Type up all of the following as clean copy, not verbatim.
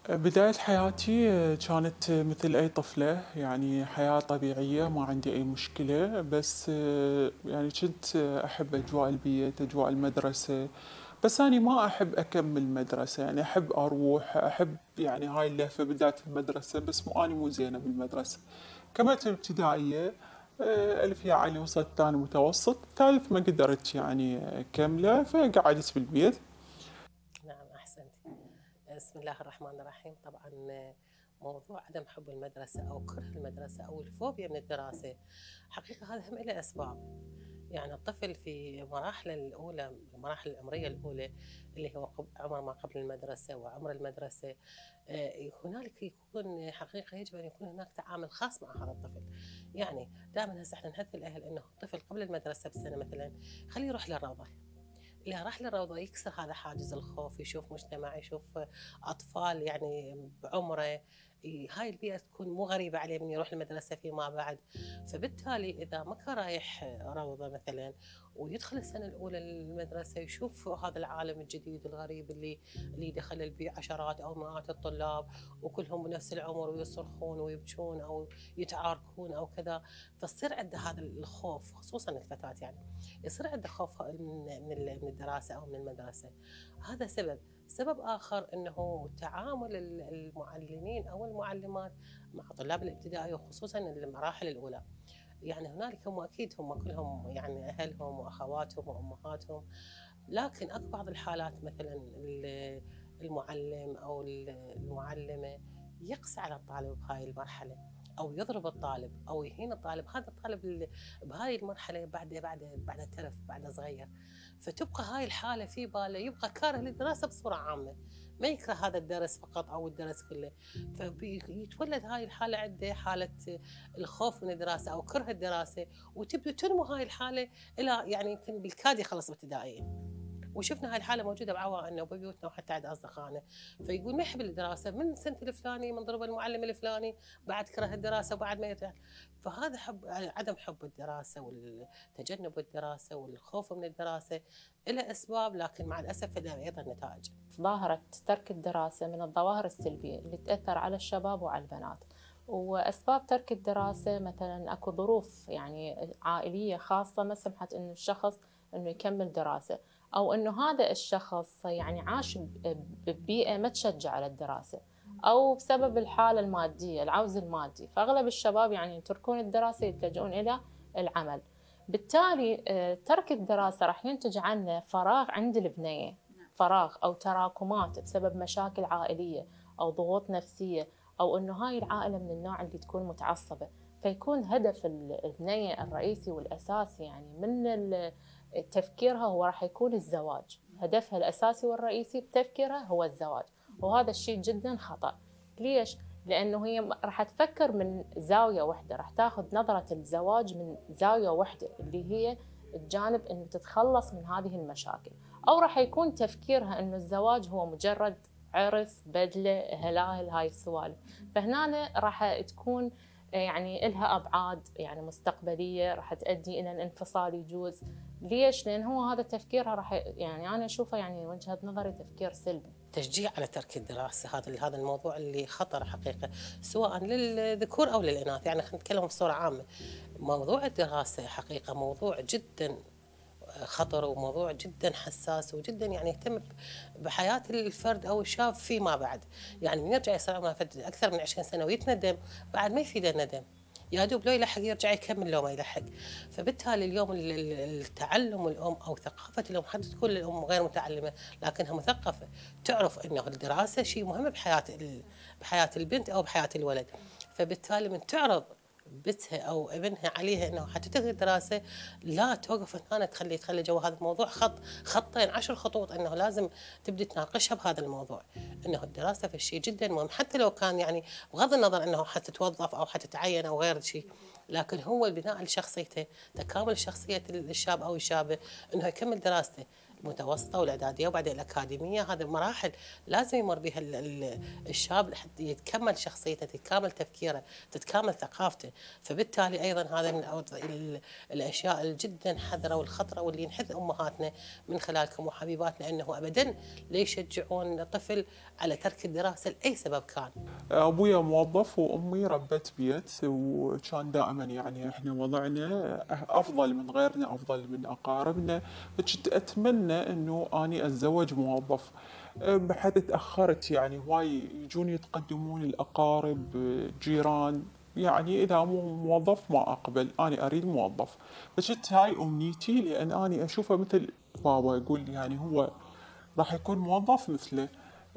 بداية حياتي كانت مثل أي طفلة، يعني حياة طبيعية، ما عندي أي مشكلة. بس يعني كنت أحب أجواء البيت، أجواء المدرسة. بس أنا ما أحب أكمل مدرسة، يعني أحب أروح، أحب يعني هاي اللهفة بداية المدرسة. بس أنا مو زينة بالمدرسة. كملت الابتدائية، ألف يا علي، وصلت ثاني متوسط، ثالث ما قدرت يعني أكمله، فقعدت بالبيت. نعم، أحسنت. بسم الله الرحمن الرحيم. طبعا موضوع عدم حب المدرسة أو كره المدرسة أو الفوبيا من الدراسة، حقيقة هذا هم له أسباب. يعني الطفل في مراحله الأولى، المراحل العمرية الأولى اللي هو عمر ما قبل المدرسة وعمر المدرسة، هنالك يكون حقيقة يجب أن يكون هناك تعامل خاص مع هذا الطفل. يعني دائما هسه احنا نحث الأهل أنه الطفل قبل المدرسة بسنة مثلا خليه يروح للروضة. اللي راح للروضة يكسر هذا حاجز الخوف، يشوف مجتمع، يشوف أطفال يعني بعمره. هاي البيئة تكون مو غريبة عليه من يروح المدرسة فيما بعد. فبالتالي إذا ما كان رايح روضة مثلا ويدخل السنة الأولى للمدرسة، يشوف هذا العالم الجديد الغريب اللي دخل البيئة عشرات أو مئات الطلاب وكلهم بنفس العمر ويصرخون ويبكون أو يتعاركون أو كذا. فتصير عنده هذا الخوف، خصوصا الفتاة يعني يصير عنده خوف من الدراسة أو من المدرسة. هذا سبب آخر أنه تعامل المعلمين أو المعلمات مع طلاب الابتدائي وخصوصا المراحل الأولى. يعني هنالك هم أكيد هم كلهم يعني أهلهم وأخواتهم وأمهاتهم، لكن أكو بعض الحالات مثلا المعلم أو المعلمة يقسى على الطالب بهاي المرحلة، أو يضرب الطالب أو يهين الطالب. هذا الطالب بهاي المرحلة بعد ترف، بعد صغير، فتبقى هاي الحالة في باله، يبقى كاره للدراسة بصورة عامة، ما يكره هذا الدرس فقط أو الدرس كله. فيتولد هاي الحالة عنده حالة الخوف من الدراسة أو كره الدراسة، وتبدو تنمو هاي الحالة إلى يعني يمكن بالكاد يخلص ابتدائية. وشفنا هاي الحاله موجوده بعوائلنا وببيوتنا وحتى عند اصدقائنا. فيقول ما يحب الدراسه من سنه الفلاني، من ضرب المعلم الفلاني، بعد كره الدراسه وبعد ما يرجع. فهذا عدم حب الدراسه والتجنب الدراسه والخوف من الدراسه له اسباب، لكن مع الاسف له ايضا نتائج. ظاهرة ترك الدراسة من الظواهر السلبية اللي تأثر على الشباب وعلى البنات. وأسباب ترك الدراسة مثلا أكو ظروف يعني عائلية خاصة ما سمحت إنه الشخص إنه يكمل دراسة، أو إنه هذا الشخص يعني عاش ببيئة ما تشجع على الدراسة، أو بسبب الحالة المادية، العوز المادي. فأغلب الشباب يعني يتركون الدراسة يتجهون إلى العمل. بالتالي ترك الدراسة راح ينتج عنه فراغ عند البنية، فراغ أو تراكمات بسبب مشاكل عائلية أو ضغوط نفسية، أو إنه هاي العائلة من النوع اللي تكون متعصبة. فيكون هدف البنية الرئيسي والأساسي يعني من تفكيرها هو راح يكون الزواج. هدفها الأساسي والرئيسي بتفكيرها هو الزواج، وهذا الشيء جدا خطأ. ليش؟ لأنه هي راح تفكر من زاوية واحدة، راح تاخذ نظرة الزواج من زاوية واحدة اللي هي الجانب إنه تتخلص من هذه المشاكل، أو راح يكون تفكيرها إنه الزواج هو مجرد عرس، بدلة، هلاهل، هاي السوالف. فهنا راح تكون يعني إلها أبعاد يعني مستقبلية راح تؤدي إلى الانفصال يجوز. ليش؟ لأن هو هذا تفكيرها راح يعني أنا أشوفه يعني وجهة نظري تفكير سلبي. تشجيع على ترك الدراسه، هذا الموضوع اللي خطر حقيقه، سواء للذكور او للاناث. يعني خلينا نتكلم بصوره عامه. موضوع الدراسه حقيقه موضوع جدا خطر وموضوع جدا حساس وجدا يعني يهتم بحياة الفرد أو الشاب فيما بعد. يعني من يرجع يصير عمره أكثر من 20 سنة ويتندم، بعد ما يفيد الندم، يا دوب لو يلحق يرجع يكمل لو ما يلحق. فبالتالي اليوم التعلم الأم أو ثقافة الأم، حتى تكون الأم غير متعلمة لكنها مثقفة، تعرف أنه الدراسة شيء مهم بحياة البنت أو بحياة الولد. فبالتالي من تعرض بنتها او ابنها عليها انه حتى تلغي الدراسه، لا توقف هنا، تخلي جو هذا الموضوع خطين 10 خطوط، انه لازم تبدي تناقشها بهذا الموضوع. انه الدراسه في شيء جدا مهم، حتى لو كان يعني بغض النظر انه حتتوظف او حتتعين او غير شيء، لكن هو البناء لشخصيته، تكامل شخصيه الشاب او الشابه، انه يكمل دراسته. المتوسطة والإعدادية وبعدين الأكاديمية. هذه مراحل لازم يمر بها الشاب لحتى يتكمل شخصيته، تتكامل تفكيره، تتكامل ثقافته. فبالتالي أيضا هذا من الأشياء الجدا حذرة والخطرة واللي نحث أمهاتنا من خلالكم وحبيباتنا أنه أبدا لا يشجعون الطفل على ترك الدراسة لأي سبب كان. أبويا موظف وأمي ربة بيت، وكان دائما يعني إحنا وضعنا أفضل من غيرنا، أفضل من أقاربنا، فكنت أتمنى إنه أني أتزوج موظف. بحد تأخرت يعني هواي يجون يتقدمون الأقارب جيران، يعني إذا مو موظف ما أقبل، أنا أريد موظف. فكنت هاي أمنيتي، لأن أنا أشوفه مثل بابا، يقول يعني هو راح يكون موظف مثله.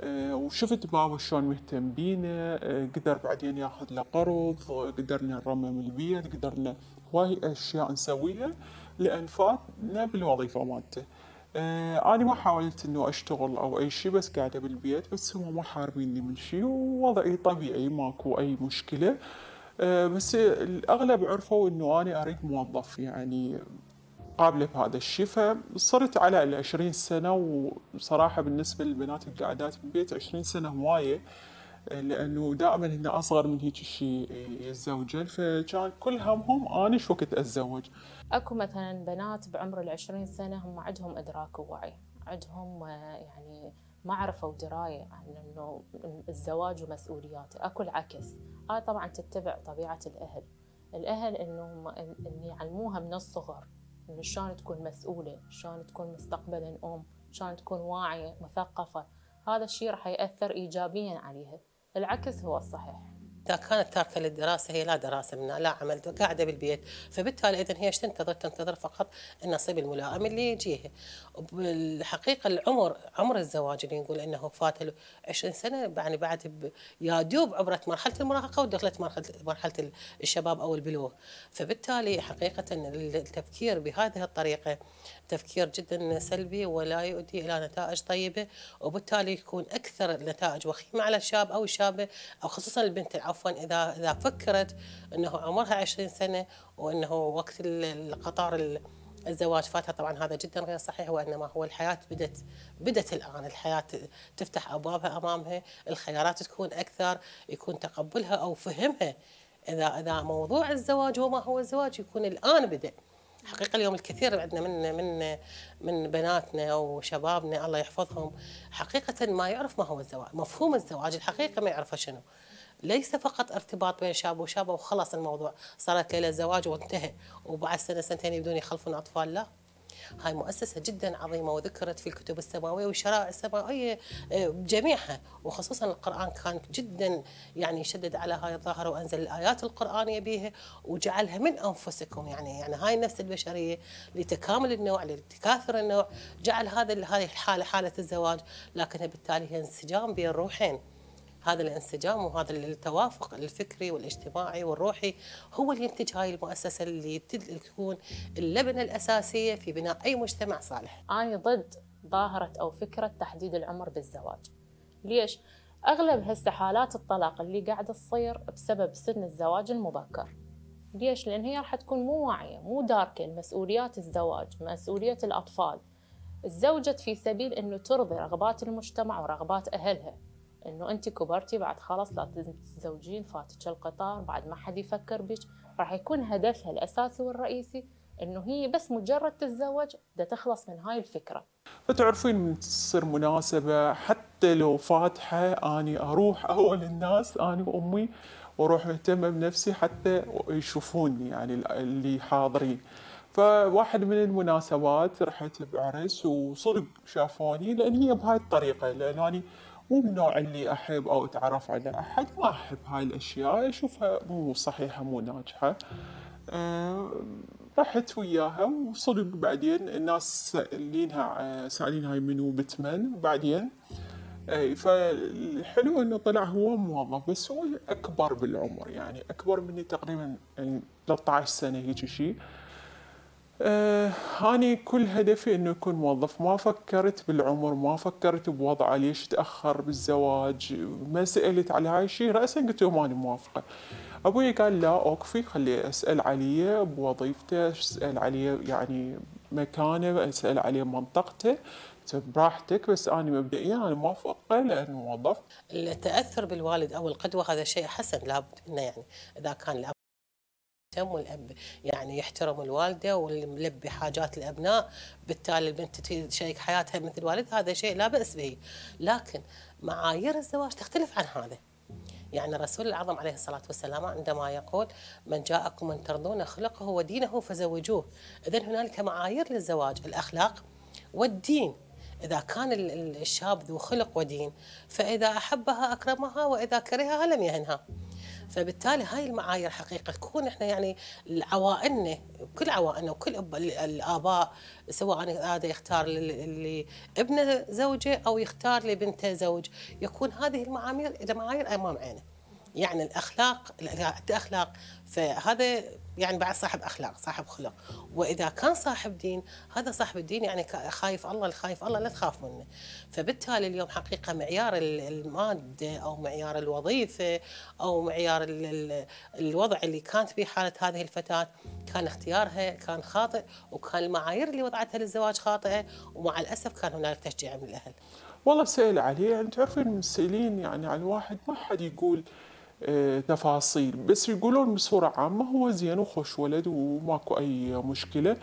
وشفت بابا شلون مهتم بينا، قدر بعدين ياخذ له قرض، قدرنا نرمم البيت، قدرنا هواي اشياء نسويها لان فاتنا بالوظيفه مالته. انا ما حاولت انه اشتغل او اي شيء، بس قاعده بالبيت، بس هم ما حارميني من شيء ووضعي طبيعي ماكو اي مشكله. بس الاغلب عرفوا انه انا اريد موظف يعني قابلة بهذا الشيء. فصرت على 20 سنة، وصراحة بالنسبة للبنات القاعدات بالبيت 20 سنة هواية، لأنه دائما هن أصغر من هيك شيء يتزوجن، فكان كل همهم أنا شو وقت أتزوج. اكو مثلا بنات بعمر ال20 سنة هم عندهم ادراك ووعي، عندهم يعني معرفة ودراية عن انه الزواج ومسؤولياته. اكو العكس، هاي طبعا تتبع طبيعة الاهل انهم ان يعلموها من الصغر انه شلون تكون مسؤولة، شلون تكون مستقبلا شلون تكون واعية مثقفة. هذا الشيء راح يأثر ايجابيا عليها. العكس هو الصحيح. إذا كانت تاركة للدراسة هي لا دراسة منها، لا عمل، قاعدة بالبيت، فبالتالي إذن هي ايش تنتظر فقط النصيب الملائم اللي يجيها. بالحقيقة عمر الزواج اللي نقول إنه فات له 20 سنة، يعني بعد يا دوب عبرت مرحلة المراهقة ودخلت مرحلة الشباب أو البلوغ. فبالتالي حقيقة التفكير بهذه الطريقة تفكير جدا سلبي ولا يؤدي إلى نتائج طيبة، وبالتالي يكون أكثر النتائج وخيمة على الشاب أو الشابة، أو خصوصا البنت عفوا إذا فكرت أنه عمرها 20 سنة وأنه وقت القطار الزواج فاتها. طبعا هذا جدا غير صحيح، وإنما هو الحياة بدت الآن، الحياة تفتح أبوابها أمامها، الخيارات تكون أكثر، يكون تقبلها أو فهمها. إذا موضوع الزواج وما هو الزواج يكون الآن بدأ. حقيقة اليوم الكثير عندنا من بناتنا وشبابنا الله يحفظهم حقيقة ما يعرف ما هو الزواج، مفهوم الزواج الحقيقة ما يعرفه شنو. ليس فقط ارتباط بين شاب وشابة وخلص الموضوع، صارت ليلة زواج وانتهى وبعد سنة سنتين يبدون يخلفون أطفال. لا، هاي مؤسسة جدا عظيمة وذكرت في الكتب السماوية والشرائع السماوية جميعها، وخصوصا القرآن كان جدا يعني يشدد على هاي الظاهرة، وأنزل الآيات القرآنية بها وجعلها من أنفسكم. يعني هاي النفس البشرية لتكامل النوع، لتكاثر النوع، جعل هذه الحالة حالة الزواج، لكنها بالتالي هي انسجام بين الروحين. هذا الانسجام وهذا التوافق الفكري والاجتماعي والروحي هو اللي ينتج هاي المؤسسة اللي تكون اللبنة الأساسية في بناء أي مجتمع صالح. أنا ضد ظاهرة أو فكرة تحديد العمر بالزواج. ليش؟ أغلب هسه حالات الطلاق اللي قاعدة تصير بسبب سن الزواج المبكر. ليش؟ لأن هي راح تكون مو واعية، مو داركة مسؤوليات الزواج، مسؤولية الأطفال. الزوجة في سبيل أنه ترضي رغبات المجتمع ورغبات أهلها، انه انت كبرتي بعد خلاص لا تتزوجين، فاتك القطار، بعد ما حد يفكر بك. راح يكون هدفها الاساسي والرئيسي انه هي بس مجرد تتزوج بدها تخلص من هاي الفكره. فتعرفين من تصير مناسبه حتى لو فاتحه، اني اروح اول الناس انا وامي، واروح مهتمه بنفسي حتى يشوفوني يعني اللي حاضرين. فواحد من المناسبات رحت بعرس وصدق شافوني، لان هي بهاي الطريقه، لان اني مو من النوع اللي احب او اتعرف على احد، ما احب هاي الاشياء، اشوفها مو صحيحه مو ناجحه. رحت وياها وصدق بعدين الناس سالينها هاي منو بتمن بعدين. فالحلو انه طلع هو موظف، بس هو اكبر بالعمر، يعني اكبر مني تقريبا يعني 13 سنه هيك شيء. أنا كل هدفي إنه يكون موظف، ما فكرت بالعمر، ما فكرت بوضعه ليش تأخر بالزواج، ما سألت على هاي الشيء، رأسا قلت له ماني موافقة. أبوي قال لا أوقفي، خلي أسأل عليه بوظيفته، أسأل عليه يعني مكانه، اسال عليه منطقته براحتك، بس انا مبدئيا انا موافقه لانه موظف. التاثر بالوالد او القدوه هذا شيء حسن لابد منه، يعني اذا كان الاب يهتم والاب يعني يحترم الوالده ويلبي حاجات الابناء، بالتالي البنت تشارك حياتها مثل والدها، هذا شيء لا باس به. لكن معايير الزواج تختلف عن هذا. يعني الرسول الأعظم عليه الصلاة والسلام عندما يقول من جاءكم من ترضون خلقه ودينه فزوجوه، إذن هنالك معايير للزواج، الأخلاق والدين. إذا كان الشاب ذو خلق ودين فإذا أحبها أكرمها وإذا كرهها لم يهنها. فبالتالي هاي المعايير حقيقة تكون احنا يعني عوائلنا، كل عوائلنا وكل الآباء، سواء هذا يختار لابنه زوجة أو يختار لبنته زوج، يكون هذه المعايير أمام عينه. يعني الأخلاق فهذا يعني بعد صاحب أخلاق صاحب خلق، وإذا كان صاحب دين هذا صاحب الدين يعني خايف الله، الخايف الله لا تخاف منه. فبالتالي اليوم حقيقة معيار المادة أو معيار الوظيفة أو معيار الوضع اللي كانت في حالة هذه الفتاة كان اختيارها كان خاطئ، وكان المعايير اللي وضعتها للزواج خاطئة، ومع الأسف كان هناك تشجيع من الأهل. والله سأل عليه، يعني تعرفين المسائلين يعني على الواحد ما حد يقول تفاصيل، بس يقولون بصورة عامة هو زين وخوش ولد وماكو أي مشكلة.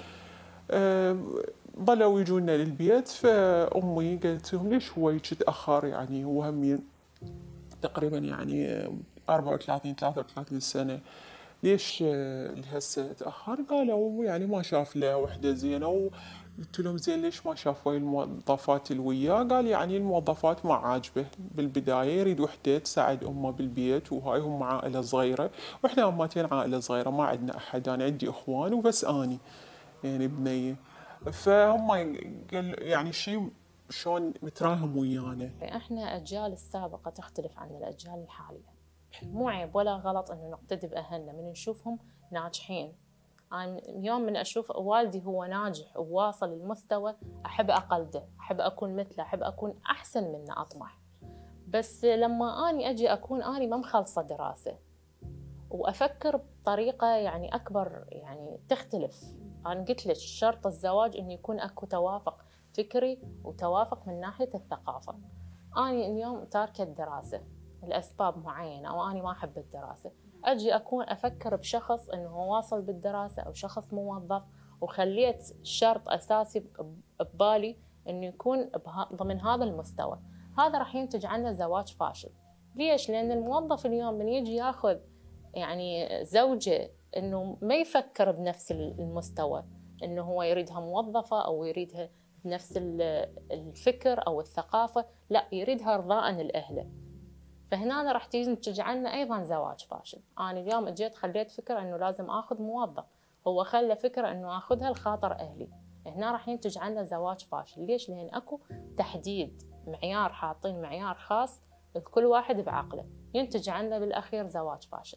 ظلوا يجونا للبيت، فأمي قالت لهم ليش هو هيك تأخر، يعني هو هم تقريبا يعني 34 33 سنة، ليش هسه تأخر؟ قالوا يعني ما شاف له وحدة زينة. قلت لهم زين ليش ما شاف ويا الموظفات اللي وياه؟ قال يعني الموظفات ما عاجبه بالبداية، يريد وحدة تساعد أمه بالبيت، وهاي هم عائلة صغيرة، وإحنا أمتين عائلة صغيرة ما عندنا أحد، أنا عندي إخوان وبس أني يعني بنية. فهم قال يعني شيء شلون متراهم ويانا. احنا أجيال السابقة تختلف عن الأجيال الحالية، مو عيب ولا غلط إنه نقتدي بأهلنا من نشوفهم ناجحين. أنا يوم من أشوف والدي هو ناجح وواصل للمستوى أحب أقلده، أحب أكون مثله، أحب أكون أحسن منه، أطمح. بس لما أني أجي أكون أني ما مخلصة دراسة وأفكر بطريقة يعني أكبر، يعني تختلف. أنا قلت لك شرط الزواج إنه يكون أكو توافق فكري وتوافق من ناحية الثقافة. أنا اليوم تاركة الدراسة لأسباب معينة أو أنا ما أحب الدراسة، أجي أكون أفكر بشخص إنه هو واصل بالدراسة أو شخص موظف، وخليت شرط أساسي ببالي إنه يكون ضمن هذا المستوى، هذا راح ينتج عنه زواج فاشل. ليش؟ لأن الموظف اليوم من يجي ياخذ يعني زوجة إنه ما يفكر بنفس المستوى، إنه هو يريدها موظفة أو يريدها بنفس الفكر أو الثقافة، لا يريدها رضاءً لأهله. فهنا راح تنتج عنا أيضاً زواج فاشل. أنا اليوم اجيت خليت فكرة إنه لازم آخذ موظف، هو خلى فكرة إنه آخذها لخاطر أهلي، هنا راح ينتج عنا زواج فاشل. ليش؟ لأن أكو تحديد معيار، حاطين معيار خاص لكل واحد بعقله، ينتج عنا بالأخير زواج فاشل.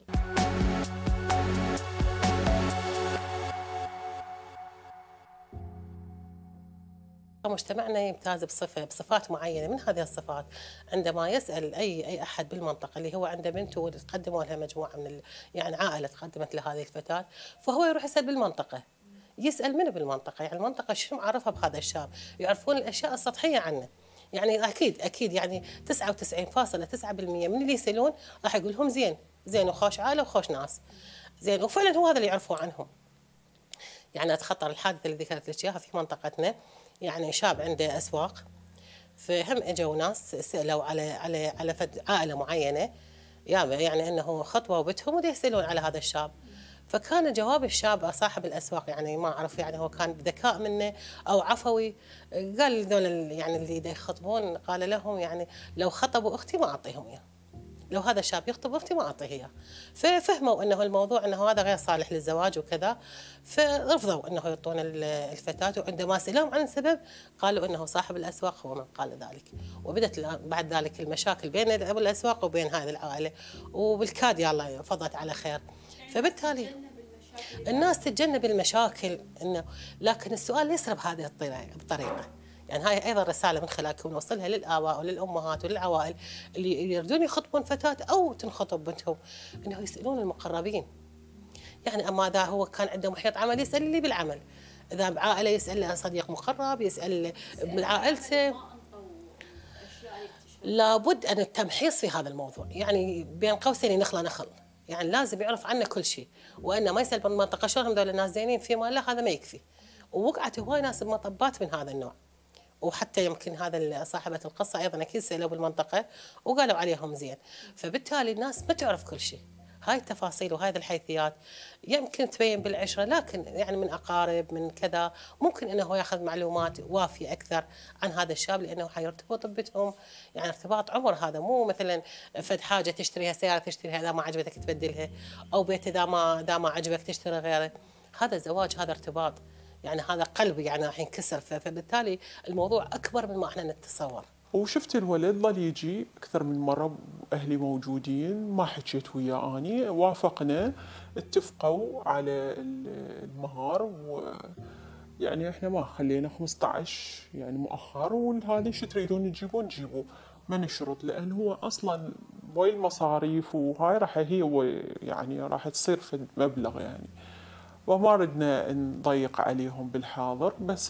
مجتمعنا يمتاز بصفات معينة، من هذه الصفات عندما يسأل أي أحد بالمنطقة اللي هو عنده بنت وتقدموا لها مجموعة من يعني عائلة تقدمت لهذه الفتاة، فهو يروح يسأل بالمنطقة، يسأل منه بالمنطقة، يعني المنطقة شنو معرفها بهذا الشاب، يعرفون الأشياء السطحية عنه. يعني أكيد يعني 99.9% من اللي يسألون راح يقول لهم زين وخوش عائلة وخوش ناس زين، وفعلا هو هذا اللي يعرفوه عنهم. يعني أتخطر الحادثة اللي ذكرت لك إياها في منطقتنا، يعني شاب عنده أسواق، فهم اجوا ناس سالوا على عائله معينه، يعني انه خطوه وبتهم ودي يسالون على هذا الشاب. فكان جواب الشاب صاحب الاسواق يعني ما اعرف يعني هو كان بذكاء منه او عفوي، قال لذول يعني اللي يخطبون قال لهم يعني لو خطبوا اختي ما اعطيهم اياه، لو هذا الشاب يخطب اختي ما اعطيه اياه. ففهموا انه الموضوع انه هذا غير صالح للزواج وكذا، فرفضوا انه يعطون الفتاه، وعندما سالوهم عن السبب قالوا انه صاحب الاسواق هو من قال ذلك. وبدت بعد ذلك المشاكل بين ابو الاسواق وبين هذه العائله، وبالكاد يلا فضت على خير. فبالتالي الناس تتجنب المشاكل انه، لكن السؤال ليس بهذه الطريقه. يعني هاي ايضا رساله من خلالكم نوصلها للاباء وللامهات وللعوائل اللي يريدون يخطبون فتاه او تنخطب بنتهم، انه يسالون المقربين. يعني اما اذا هو كان عنده محيط عمل يسال اللي بالعمل، اذا بعائله يسال صديق مقرب، يسال من عائلته. لابد ان التمحيص في هذا الموضوع، يعني بين قوسين نخله نخل، يعني لازم يعرف عنه كل شيء، وانه ما يسال بالمنطقه شلونهم ذول الناس زينين فيما لا، هذا ما يكفي. ووقعت هواي ناس بمطبات من هذا النوع، وحتى يمكن هذا صاحبة القصة أيضا أكيد سألوا بالمنطقة وقالوا عليهم زين. فبالتالي الناس ما تعرف كل شيء، هاي التفاصيل وهذه الحيثيات يمكن تبين بالعشرة، لكن يعني من أقارب من كذا ممكن أنه يأخذ معلومات وافية أكثر عن هذا الشاب، لأنه حيرتبط بهم يعني ارتباط عمر. هذا مو مثلا فد حاجة تشتريها، سيارة تشتريها إذا ما عجبتك تبدلها، أو بيت إذا ما عجبك تشتري غيره. هذا زواج، هذا ارتباط، يعني هذا قلبي يعني راح ينكسر. فبالتالي الموضوع أكبر مما احنا نتصور. وشفت الولد ظل يجي أكثر من مرة، أهلي موجودين، ما حكيت وياه أني، وافقنا، اتفقوا على المهر، يعني احنا ما خلينا 15 يعني مؤخر، وهذا شو تريدون تجيبون نجيبوه، ما نشرط، لأن هو أصلا بوي المصاريف وهاي راح هي يعني راح تصير في مبلغ يعني، وما ردنا نضيق عليهم بالحاضر، بس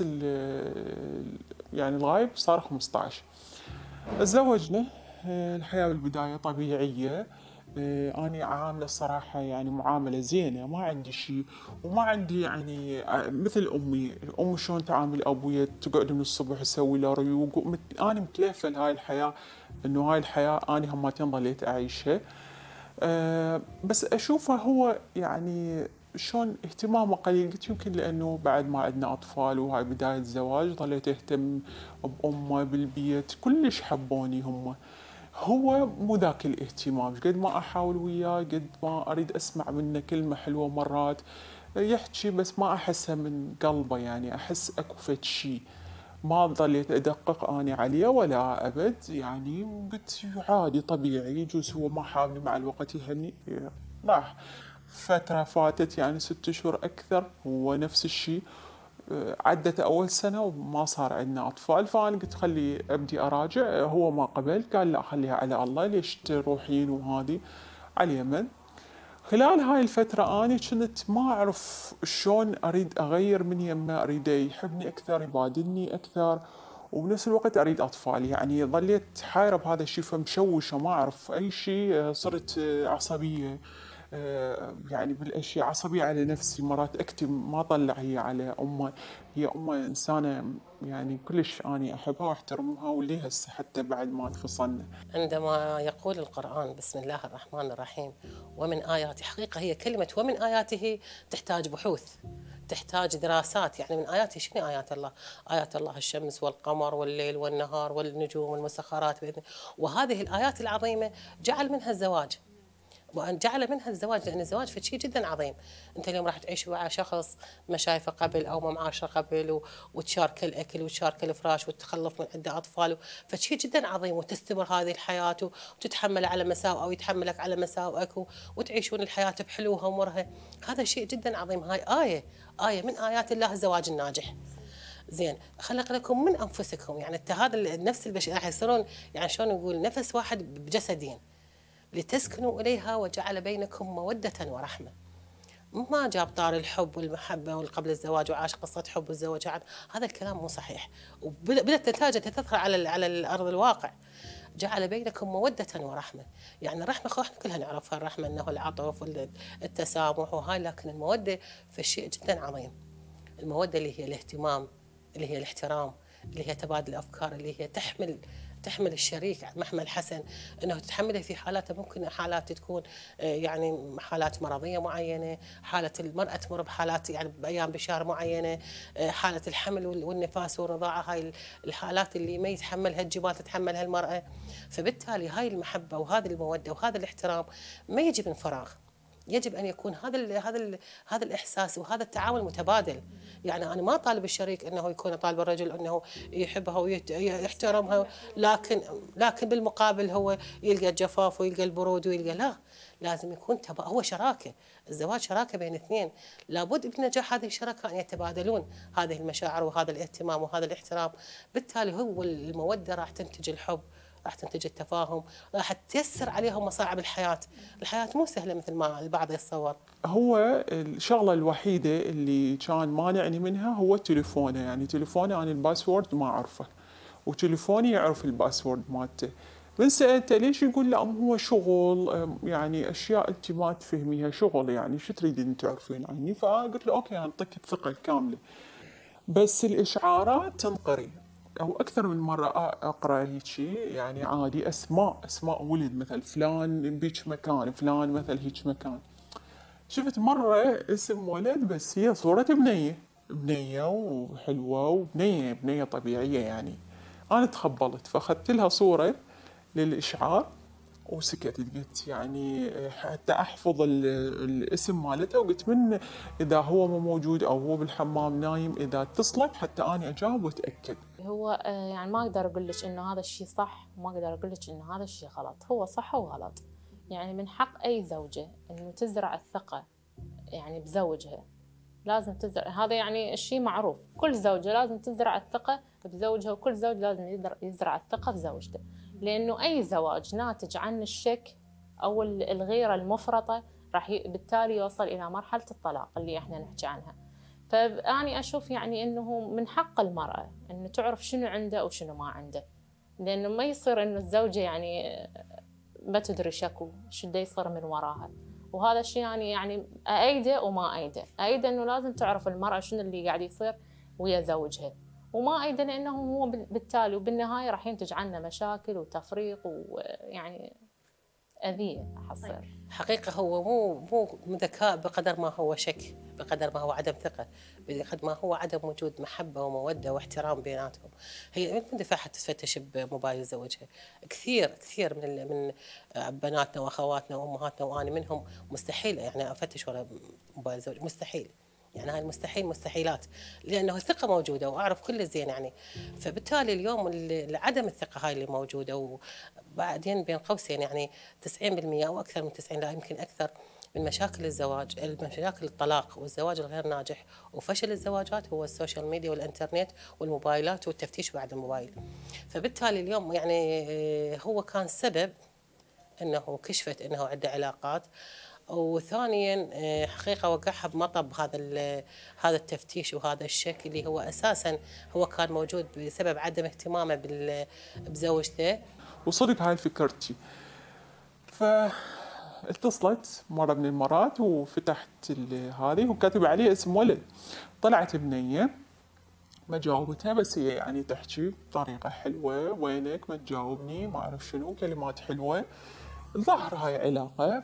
يعني الغايب صار 15. تزوجنا. الحياة بالبداية طبيعية. أنا عاملة الصراحة يعني معاملة زينة، ما عندي شيء، وما عندي يعني مثل أمي شلون تعامل أبويا، تقعد من الصبح تسوي له ريوق، أنا متلهفة لهاي الحياة، إنه هاي الحياة أنا همتين ظليت أعيشها. بس أشوفه هو يعني شلون اهتمامه قليل، قلت يمكن لأنه بعد ما عندنا أطفال وهاي بداية زواج، ظليت أهتم بأمه بالبيت، كلش حبوني هم. هو مو ذاك الاهتمام، قد ما أحاول وياه، قد ما أريد أسمع منه كلمة حلوة، مرات يحكي بس ما أحسها من قلبه، يعني أحس أكو فد شي، ما ظليت أدقق أنا عليه ولا أبد، يعني قلت عادي طبيعي، يجوز هو ما حابني، مع الوقت يهني. راح فترة فاتت يعني 6 شهور أكثر، هو نفس الشيء. عدت أول سنة وما صار عندنا أطفال، فأنا قلت خلي أبدي أراجع، هو ما قبل، قال لا خليها على الله، ليش تروحين وهذه على اليمن. خلال هاي الفترة أنا كنت ما أعرف شلون أريد أغير من يمه، أريد يحبني أكثر، يبادلني أكثر، وبنفس الوقت أريد أطفال، يعني ظليت حايرة بهذا الشيء، فمشوشة ما أعرف أي شيء، صرت عصبية، يعني بالاشياء عصبيه على نفسي، مرات اكتم ما اطلع هي على امه. هي امه انسانه يعني كلش اني احبها واحترمها، ولي هسه حتى بعد ما انفصلنا. عندما يقول القرآن بسم الله الرحمن الرحيم ومن آياته، حقيقة هي كلمة ومن آياته تحتاج بحوث، تحتاج دراسات. يعني من آياته شنو آيات الله؟ آيات الله الشمس والقمر والليل والنهار والنجوم والمسخرات بإذنه. وهذه الآيات العظيمة جعل منها الزواج، وأن جعل منها الزواج، لأن الزواج في شيء جدا عظيم. أنت اليوم راح تعيش مع شخص ما شايفه قبل أو ما معاشره قبل، وتشارك الأكل وتشارك الفراش وتخلف من عنده أطفال، فشيء جدا عظيم، وتستمر هذه الحياة وتتحمل على مساوئه ويتحملك على مساوئك، وتعيشون الحياة بحلوها ومرها. هذا شيء جدا عظيم. هاي آية من آيات الله الزواج الناجح. زين، خلق لكم من أنفسكم، يعني هذا النفس البشرية راح يصيرون يعني شلون نقول نفس واحد بجسدين، لتسكنوا إليها وجعل بينكم مودة ورحمة. ما جاب طار الحب والمحبة والقبل الزواج وعاش قصة حب والزواج، هذا الكلام مو صحيح، وبدأت نتائجه تظهر على الأرض الواقع. جعل بينكم مودة ورحمة، يعني الرحمة احنا كلها نعرفها، الرحمة أنه العطف والتسامح وهاي، لكن المودة فشيء جدا عظيم. المودة اللي هي الاهتمام، اللي هي الاحترام، اللي هي تبادل الأفكار، اللي هي تحمل الشريك محمل حسن، انه تتحمله في حالات، ممكن حالات تكون يعني حالات مرضيه معينه، حاله المراه تمر بحالات يعني بايام بشهر معينه، حاله الحمل والنفاس والرضاعه، هاي الحالات اللي ما يتحملها الجبال تتحملها المراه. فبالتالي هاي المحبه وهذه الموده وهذا الاحترام ما يجي من فراغ، يجب ان يكون هذا الاحساس وهذا التعامل متبادل. يعني انا ما طالب الشريك انه يكون طالب الرجل انه يحبها ويحترمها، لكن بالمقابل هو يلقى الجفاف ويلقى البرود ويلقى، لا، لازم يكون هو شراكه. الزواج شراكه بين اثنين، لابد بنجاح هذه الشراكه ان يتبادلون هذه المشاعر وهذا الاهتمام وهذا الاحترام. بالتالي هو الموده راح تنتج الحب راح تنتج التفاهم، راح تيسر عليهم مصاعب الحياة. الحياة مو سهلة مثل ما البعض يتصور. هو الشغلة الوحيدة اللي كان مانعني منها هو تليفونه، يعني تليفونه أنا الباسورد ما أعرفه، وتليفوني يعرف الباسورد مالته. من سألته ليش، يقول لا هو شغل، يعني أشياء أنت ما تفهميها، شغل يعني شو تريدين تعرفين عني؟ فقلت له أوكي أعطيك الثقة الكاملة. بس الإشعارات تنقري، أو أكثر من مرة أقرأ هيجي يعني عادي أسماء ولد، مثل فلان بيج مكان، فلان مثل هيك مكان. شفت مرة اسم ولد بس هي صورة بنية وحلوة، بنية طبيعية يعني. أنا تخبلت فأخذت لها صورة للإشعار وسكت. قلت يعني حتى أحفظ الاسم مالته، وقلت من إذا هو مو موجود أو هو بالحمام نايم إذا اتصلت حتى أنا أجاوب وأتأكد. هو يعني ما أقدر أقول لك إنه هذا الشيء صح، وما أقدر أقول لك إنه هذا الشيء غلط، هو صح وغلط. يعني من حق أي زوجة إنه تزرع الثقة يعني بزوجها، لازم تزرع هذا، يعني الشيء معروف، كل زوجة لازم تزرع الثقة بزوجها، وكل زوج لازم يزرع الثقة في زوجته. لأنه أي زواج ناتج عن الشك أو الغيرة المفرطة راح بالتالي يوصل إلى مرحلة الطلاق اللي إحنا نحكي عنها. فأني أشوف يعني إنه من حق المرأة إنه تعرف شنو عنده وشنو ما عنده، لأنه ما يصير إنه الزوجة يعني ما تدري شكو شو دا يصير من وراها. وهذا الشيء يعني أأيده وما أأيده إنه لازم تعرف المرأة شنو اللي قاعد يصير ويا زوجها، وما أيده لأنه هو بالتالي وبالنهاية راح ينتج عنا مشاكل وتفريق ويعني أذية حصير. حقيقة هو مو ذكاء بقدر ما هو شك، بقدر ما هو عدم ثقة، بقدر ما هو عدم وجود محبة ومودة واحترام بيناتهم. هي من دفعة تفتش بموبايل زوجها؟ كثير من بناتنا واخواتنا وامهاتنا وانا منهم، مستحيل يعني افتش ورا موبايل زوجي، مستحيل. يعني هاي المستحيل مستحيلات، لانه الثقه موجوده واعرف كل زين يعني. فبالتالي اليوم عدم الثقه هاي اللي موجوده، وبعدين بين قوسين يعني 90% او اكثر من 90، لا يمكن اكثر، من مشاكل الزواج، مشاكل الطلاق والزواج الغير ناجح وفشل الزواجات هو السوشيال ميديا والانترنت والموبايلات والتفتيش بعد الموبايل. فبالتالي اليوم يعني هو كان سبب انه كشفت انه عنده علاقات، وثانيا حقيقه وقعها بمطب هذا التفتيش وهذا الشك اللي هو اساسا هو كان موجود بسبب عدم اهتمامه بزوجته. وصدق هاي فكرتي. فاتصلت مرة من المرات وفتحت هذه وكاتب عليه اسم ولد، طلعت بنية. ما جاوبتها بس هي يعني تحكي بطريقة حلوة، وينك، ما تجاوبني، ما أعرف شنو، كلمات حلوة. الظاهر هاي علاقة،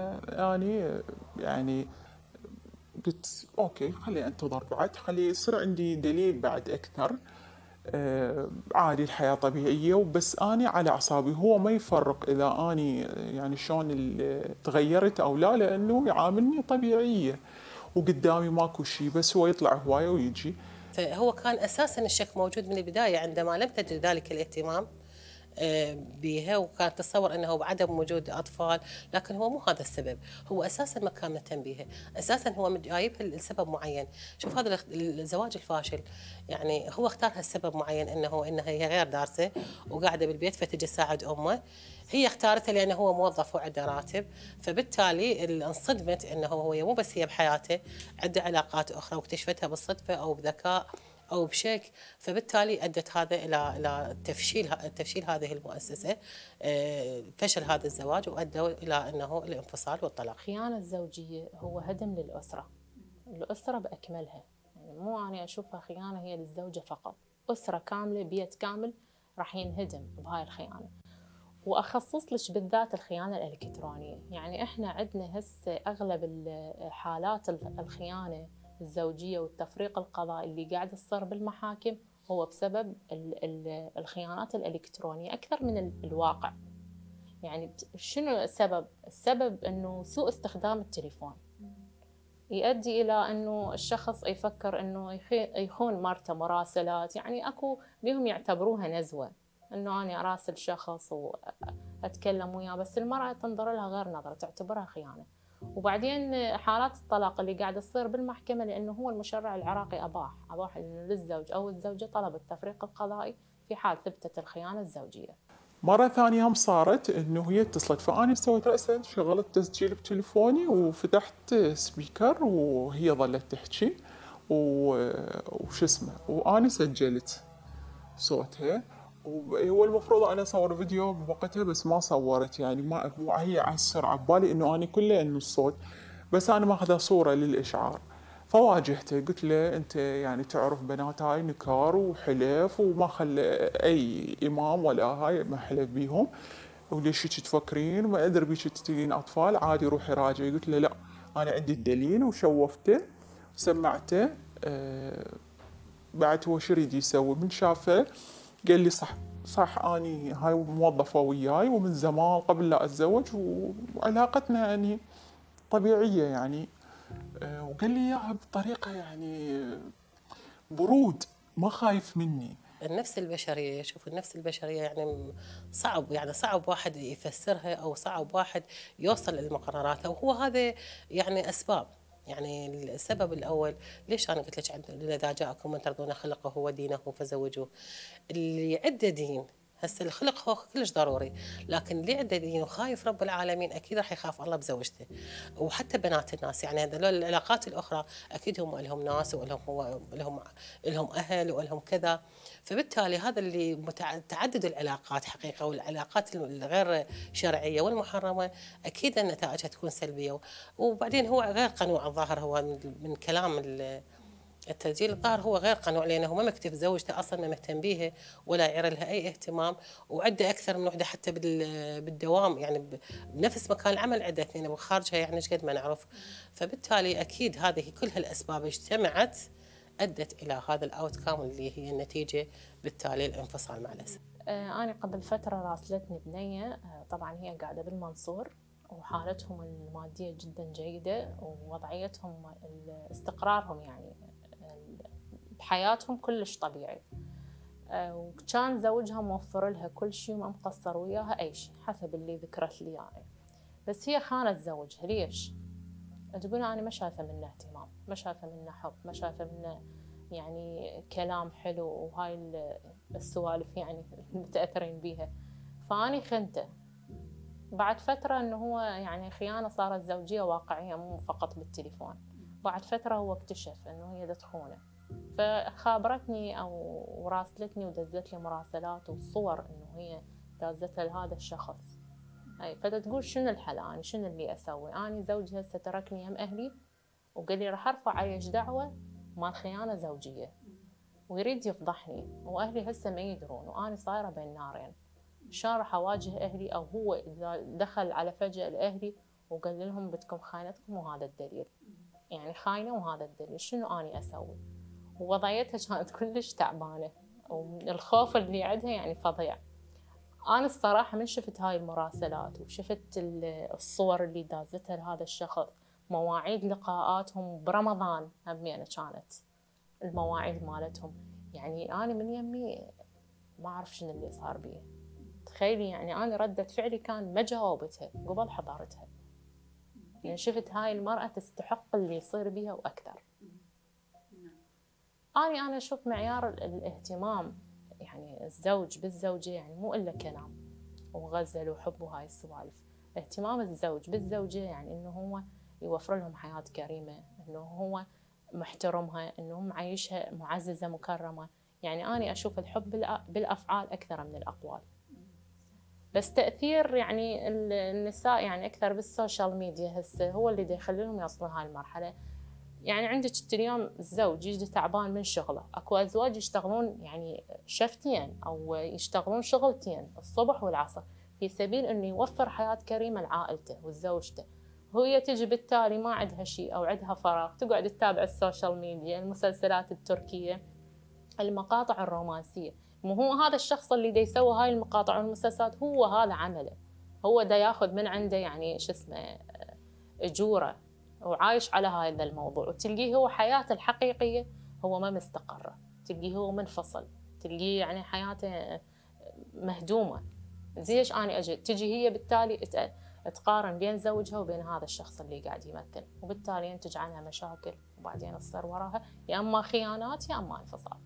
يعني قلت أوكي خلي أنتظر بعد، خلي يصير عندي دليل بعد أكثر. عادي الحياة طبيعية، وبس أني على أعصابي، هو ما يفرق إذا أني يعني شلون تغيرت أو لا، لأنه يعاملني طبيعية وقدامي ماكو شيء، بس هو يطلع هواية ويجي. فهو كان أساسا الشك موجود من البداية عندما لم تجد ذلك الاهتمام بها، وكانت تتصور انه بعدم وجود اطفال، لكن هو مو هذا السبب، هو اساسا ما كان مهتم بها، اساسا هو جايبها لسبب معين. شوف هذا الزواج الفاشل يعني هو اختارها لسبب معين، انها هي غير دارسه وقاعده بالبيت فتجي تساعد امه، هي اختارتها لانه هو موظف وعنده راتب، فبالتالي انصدمت انه هو مو بس هي بحياته عنده علاقات اخرى واكتشفتها بالصدفه او بذكاء او بشك، فبالتالي ادت هذا الى تفشيل هذه المؤسسه، فشل هذا الزواج وادوا الى انه الانفصال والطلاق. الخيانة الزوجية هو هدم للأسرة، الأسرة بأكملها، يعني مو أنا أشوفها خيانة هي للزوجة فقط، أسرة كاملة، بيت كامل راح ينهدم بهاي الخيانة. وأخصص لك بالذات الخيانة الإلكترونية، يعني إحنا عندنا هسه أغلب حالات الخيانة الزوجية والتفريق القضائي اللي قاعد يصير بالمحاكم هو بسبب الخيانات الإلكترونية أكثر من الواقع. يعني شنو السبب؟ السبب إنه سوء استخدام التليفون يؤدي إلى إنه الشخص يفكر إنه يخون مرته مراسلات، يعني أكو ليهم يعتبروها نزوة، إنه أنا أراسل شخص وأتكلم وياه، بس المرأة تنظر لها غير نظرة، تعتبرها خيانة. وبعدين حالات الطلاق اللي قاعدة تصير بالمحكمة لأنه هو المشرع العراقي أباح إنه للزوج أو الزوجة طلب التفريق القضائي في حال ثبتت الخيانة الزوجية. مرة ثانية هم صارت انه هي اتصلت، فاني سويت رأسا شغلت تسجيل بتليفوني وفتحت سبيكر وهي ظلت تحكي وش اسمه، واني سجلت صوتها. وهو المفروض انا اصور فيديو بوقتها بس ما صورت، يعني ما هي على السرعه ببالي انه اني كله انه الصوت، بس انا ماخذه صوره للاشعار. فواجهته قلت له انت يعني تعرف بنات هاي نكار وحلف وما خلى اي امام ولا هاي ما حلف بيهم، وليش هيك تفكرين ما ادري بيك تقتلين اطفال، عادي روحي راجعي. قلت له لا انا عندي الدليل، وشوفته سمعته. بعد هو شو يريد يسوي من شافه قال لي صح صح اني هاي موظفه وياي ومن زمان قبل لا اتزوج وعلاقتنا يعني طبيعيه يعني. وقال لي اياها بطريقه يعني برود، ما خايف مني. النفس البشرية، شوف النفس البشرية يعني صعب، يعني صعب واحد يفسرها أو صعب واحد يوصل للمقررات، وهو هذا يعني أسباب. يعني السبب الأول ليش أنا قلت لك إذا جاءكم من ترضون خلقه ودينه فزوجوه. اللي عنده دين، هسه الخلق هو كلش ضروري، لكن اللي عنده دين وخايف رب العالمين اكيد راح يخاف الله بزوجته. وحتى بنات الناس يعني هذول العلاقات الاخرى اكيد هم لهم ناس ولهم اهل ولهم كذا. فبالتالي هذا اللي تعدد العلاقات حقيقه، والعلاقات الغير شرعيه والمحرمه اكيد نتائجها تكون سلبيه. وبعدين هو غير قنوع الظاهر، هو من كلام التسجيل الظاهر هو غير قنوع، لانه ما مكتف زوجته اصلا ما مهتم بيها ولا يعير لها اي اهتمام، وعنده اكثر من وحده حتى بالدوام، يعني بنفس مكان العمل عنده اثنين وخارجها يعني ايش قد ما نعرف. فبالتالي اكيد هذه كل هالاسباب اجتمعت ادت الى هذا الاوت كام اللي هي النتيجه بالتالي الانفصال مع الاسف. أنا قبل فترة راسلتني بنية، طبعا هي قاعدة بالمنصور وحالتهم المادية جدا جيدة ووضعيتهم استقرارهم يعني بحياتهم كلش طبيعي، وكان زوجها موفر لها كل شيء وما مقصر وياها أي شيء حسب اللي ذكرت لي يعني. بس هي خانت زوجها ليش؟ تقول أنا ما شايفة منه اهتمام، ما شايفة منه حب، ما شايفة منه يعني كلام حلو وهاي السوالف يعني متأثرين بيها، فأني خنته. بعد فترة إنه هو يعني خيانة صارت زوجية واقعية مو فقط بالتليفون. بعد فترة هو اكتشف إنه هي تخونه، فخابرتني أو راسلتني ودزت لي مراسلات وصور إنه هي دازتها لهذا الشخص. أي فتقول شنو الحل، أنا شنو اللي أسوي؟ أنا زوجي هسه تركني يم أهلي وقال لي راح أرفع عليش دعوة مال خيانة زوجية ويريد يفضحني، وأهلي هسه ما يدرون وأنا صايرة بين نارين. شلون راح أواجه أهلي؟ أو هو إذا دخل على فجأة لأهلي وقال لهم بدكم خاينتكم وهذا الدليل، يعني خاينة وهذا الدليل، شنو أني أسوي؟ ووضعيتها كانت كلش تعبانة والخوف اللي عندها يعني فظيع. أنا الصراحة من شفت هاي المراسلات وشفت الصور اللي دازتها لهذا الشخص، مواعيد لقاءاتهم برمضان همينة كانت المواعيد مالتهم، يعني أنا من يمي ما أعرف شنو اللي صار بيه. تخيلي يعني أنا ردة فعلي كان ما جاوبتها قبل حضارتها، يعني شفت هاي المرأة تستحق اللي يصير بيها وأكثر. أنا أشوف معيار الاهتمام يعني الزوج بالزوجة يعني مو إلا كلام وغزل وحب وهاي السوالف. اهتمام الزوج بالزوجة يعني إنه هو يوفر لهم حياة كريمة، إنه هو محترمها، إنه معيشها معززة مكرمة. يعني أنا أشوف الحب بالأفعال أكثر من الأقوال. بس تأثير يعني النساء يعني أكثر بالسوشيال ميديا هسه هو اللي يخليهم يوصلون هاي المرحلة. يعني عندك اليوم الزوج يجي تعبان من شغله، اكو ازواج يشتغلون يعني شفتين او يشتغلون شغلتين الصبح والعصر في سبيل انه يوفر حياه كريمه لعائلته وزوجته. وهي تجي بالتالي ما عندها شيء او عندها فراغ تقعد تتابع السوشيال ميديا، المسلسلات التركيه، المقاطع الرومانسيه. مو هو هذا الشخص اللي دا يسوي هاي المقاطع والمسلسلات هو هذا عمله، هو دا ياخذ من عنده يعني شو اسمه اجوره وعايش على هذا الموضوع، وتلقيه هو حياته الحقيقية هو ما مستقرة، تلقيه هو منفصل، تلقيه يعني حياته مهدومة. زيش أنا أجي تجي هي بالتالي تقارن بين زوجها وبين هذا الشخص اللي قاعد يمثل، وبالتالي ينتج عنها مشاكل وبعدين تصير وراها يا أما خيانات يا أما انفصال.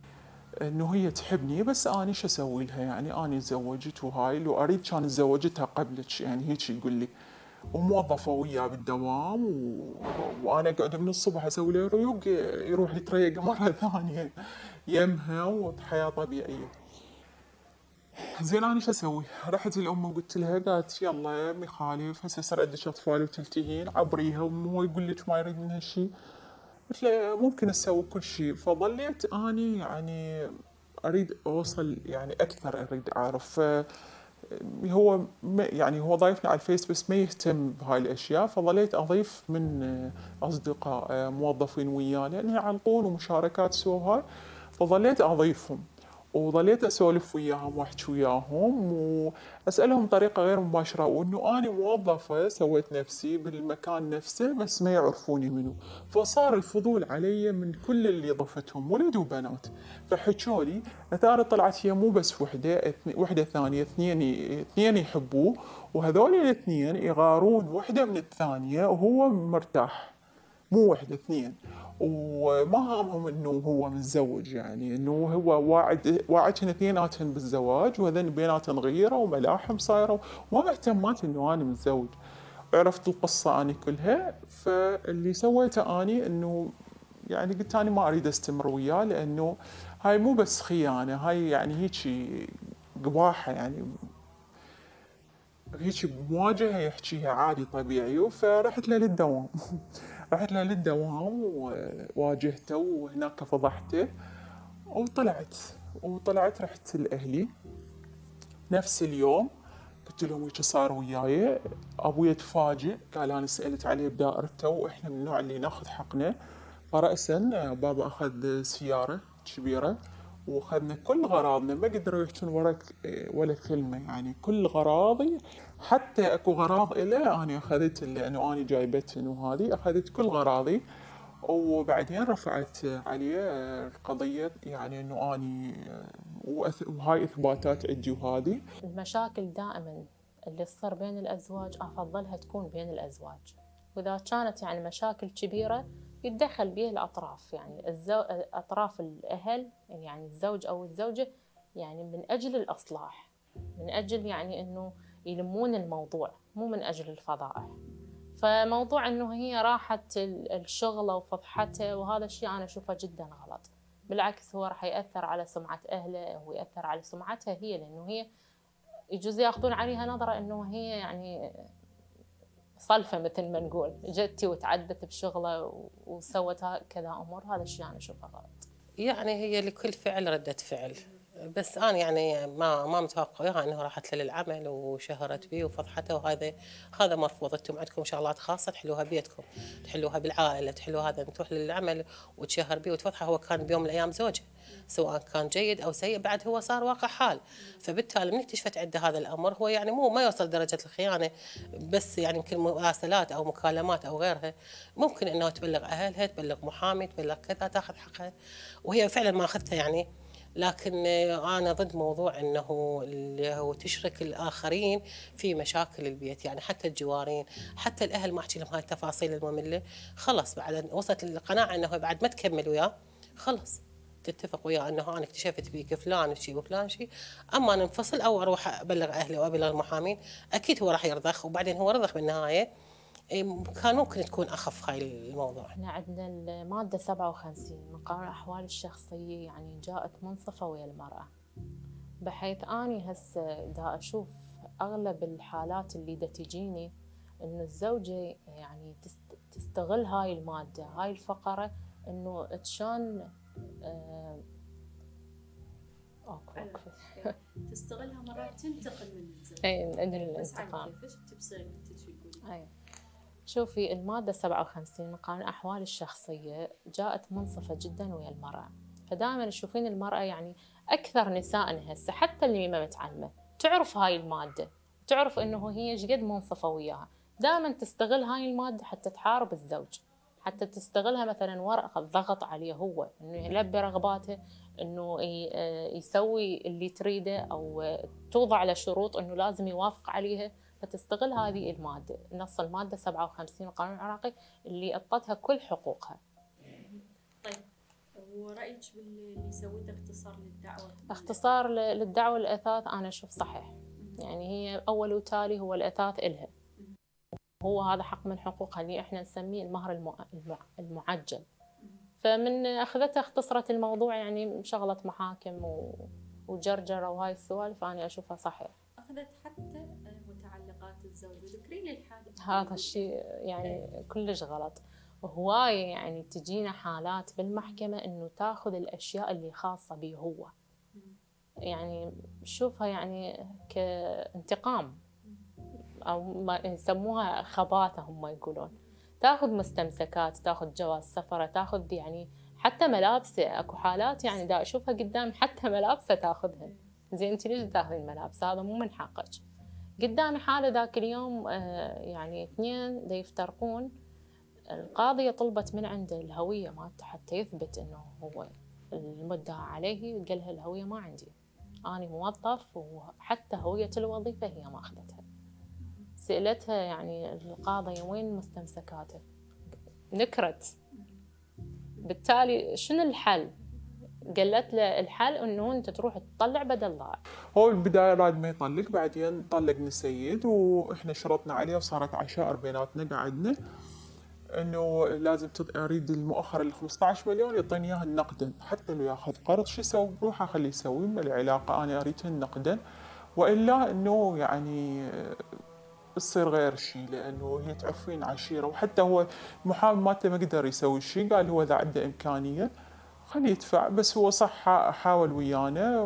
انه هي تحبني، بس اني شو اسوي لها يعني، اني تزوجت وهاي، لو اريد كان تزوجتها قبلك يعني، هيك يقول لي. وموظفه وياه بالدوام وانا اقعد من الصبح اسوي له ريوق، يروح يتريق مره ثانيه يمها، وحياه طبيعيه. زين انا شو اسوي؟ رحت الام وقلت لها، قالت يلا ما يخالف، هسه صار عندك اطفال وتلتهين، عبريها وهو يقول لك ما يريد منها شيء. قلت له ممكن اسوي كل شيء. فظليت اني يعني اريد اوصل يعني اكثر، اريد اعرف. هو يعني هو ضايفني على الفيس بس ما يهتم بهاي الاشياء، فظليت اضيف من اصدقاء موظفين وياه، لان يعلقون ومشاركات سوى هاي، فظليت اضيفهم وظليت اسولف وياهم واحكي وياهم واسالهم بطريقه غير مباشره، وانه انا موظفه سويت نفسي بالمكان نفسه بس ما يعرفوني منو. فصار الفضول علي من كل اللي ضفتهم، ولد وبنات. فحكوا لي اثار طلعت هي مو بس وحده ثانيه، اثنين يحبوه، وهذول الاثنين يغارون وحده من الثانيه وهو مرتاح، مو وحده اثنين. وما هامهم انه هو متزوج، يعني انه هو واعدهن اثنيناتهن بالزواج، وهذن بيناتهم غيره وملاحم صايره، وما مهتمات انه انا متزوج. عرفت القصه اني كلها. فاللي سويته اني انه يعني قلت انا ما اريد استمر وياه، لانه هاي مو بس خيانه، هاي يعني هيك قباحه يعني، هيك بمواجهه يحكيها عادي طبيعي. فرحت له للدوام رحت له للدوام وواجهته، وهناك فضحته. وطلعت رحت لأهلي نفس اليوم، قلت لهم وش صار وياي. ابوي تفاجئ، قال انا سالت عليه بدائرته، واحنا من النوع اللي ناخذ حقنا. فرأسا بابا اخذ سياره كبيره واخذنا كل غراضنا، ما قدروا يحجون ولا كلمه، يعني كل غراضي، حتى اكو غراض إله انا اخذت، لانه انا جايبتهن، وهذه اخذت كل غراضي. وبعدين رفعت عليه القضيه، يعني انه اني وهاي اثباتات عندي وهذه. المشاكل دائما اللي تصير بين الأزواج أفضلها تكون بين الأزواج، وإذا كانت يعني مشاكل كبيرة يتدخل بها الأطراف، يعني أطراف الأهل، يعني الزوج أو الزوجة، يعني من أجل الإصلاح، من أجل يعني إنه يلمون الموضوع، مو من أجل الفضائح. فموضوع إنه هي راحت الشغلة وفضحته، وهذا الشيء أنا أشوفه جدا غلط. بالعكس هو راح يأثر على سمعة أهله ويأثر على سمعتها هي، لأنه هي يجوز ياخذون عليها نظرة إنه هي يعني صلفة، مثل ما نقول جتي وتعدت بشغله وسوت كذا أمور. هذا الشيء أنا أشوفه غلط. يعني هي لكل فعل ردة فعل، بس انا يعني ما متوقع وياها انه راحت له للعمل وشهرت به وفضحته، هذا مرفوض. انتم عندكم شغلات خاصه تحلوها بيتكم، تحلوها بالعائله، تحلوها هذا تروح للعمل وتشهر به وتفضحه. هو كان بيوم من الايام زوجها، سواء كان جيد او سيء، بعد هو صار واقع حال. فبالتالي من اكتشفت عنده هذا الامر، هو يعني ما يوصل درجه الخيانه، بس يعني يمكن مراسلات او مكالمات او غيرها، ممكن انه تبلغ اهلها، تبلغ محامي، تبلغ كذا، تاخذ حقها. وهي فعلا ما اخذتها يعني. لكن أنا ضد موضوع أنه اللي هو تشرك الآخرين في مشاكل البيت، يعني حتى الجوارين، حتى الأهل، ما أحكي لهم هاي التفاصيل المملة. خلص بعد وصلت للقناعة أنه بعد ما تكمل وياه، خلص تتفق وياه أنه أنا اكتشفت بيك فلان شيء وفلان شيء، أما ننفصل أو أروح أبلغ أهلي وأبلغ المحامين، أكيد هو راح يرضخ. وبعدين هو رضخ بالنهاية، كان ممكن تكون أخف هاي الموضوع. احنا عندنا المادة 57 من قانون الأحوال الشخصية، يعني جاءت منصفة ويا المرأة، بحيث أني هسه دا أشوف أغلب الحالات اللي دا تجيني إنه الزوجة يعني تستغل هاي المادة، هاي الفقرة، إنه تشان تستغلها مرات تنتقل من الزوج. اي من الانتقام. كيفاش تبصرين انت شو تقولي؟ اي شوفي، المادة 57 من قانون الأحوال الشخصية جاءت منصفة جدا ويا المرأة. فدائما تشوفين المرأة يعني أكثر نسائنا هسه، حتى اللي ما متعلمة، تعرف هاي المادة، تعرف إنه هي شقد منصفة وياها، دائما تستغل هاي المادة حتى تحارب الزوج، حتى تستغلها مثلا ورقة ضغط عليه هو إنه يلبي رغباته، إنه يسوي اللي تريده، أو توضع له شروط إنه لازم يوافق عليها. فتستغل هذه المادة، نص المادة 57 من القانون العراقي اللي أعطتها كل حقوقها. طيب، ورأيك باللي سويته اختصار للدعوة؟ اختصار للدعوة للإثاث أنا أشوف صحيح، يعني هي أول وتالي هو الإثاث إلها، هو هذا حق من حقوقها اللي إحنا نسميه المهر المعجل. فمن أخذتها اختصرت الموضوع، يعني شغلة محاكم وجرجرة وهاي السوالف أنا أشوفها صحيح. أخذت حتى متعلقات الزوج، وذكري لي الحالة. هذا الشيء يعني كلش غلط. هواية يعني تجينا حالات بالمحكمة إنه تاخذ الأشياء اللي خاصة به هو، يعني شوفها يعني كانتقام أو ما يسموها خباثة هم يقولون. تاخذ مستمسكات، تاخذ جواز سفرة، تاخذ يعني حتى ملابسه. اكو حالات يعني دا اشوفها قدامي حتى ملابسه تاخذها. زين انت ليش تاخذين ملابس؟ هذا مو من حقك. قدامي حاله ذاك اليوم يعني اثنين دا يفترقون، القاضية طلبت من عنده الهوية مالته حتى يثبت انه هو المدعى عليه. قال لها الهوية ما عندي، أنا موظف، وحتى هوية الوظيفة هي ما أخذتها. سألتها يعني القاضية وين مستمسكاته؟ نكرت. بالتالي شنو الحل؟ قالت له الحل انه انت تروح تطلع بدل ضائع. هو البدايه راد ما يطلق، بعدين طلقني السيد واحنا شرطنا عليه وصارت عشائر بيناتنا. قعدنا انه لازم اريد المؤخر ال 15 مليون يعطيني اياها نقدا، حتى لو ياخذ قرض شو اسوي؟ بروح اخليه يسوي، ما له علاقه، انا اريدها نقدا، والا انه يعني تصير غير شيء، لانه هي تعرفين عشيره. وحتى هو المحامي مالته ما قدر يسوي شيء، قال هو اذا عنده امكانيه خليه يدفع. بس هو صح حاول ويانا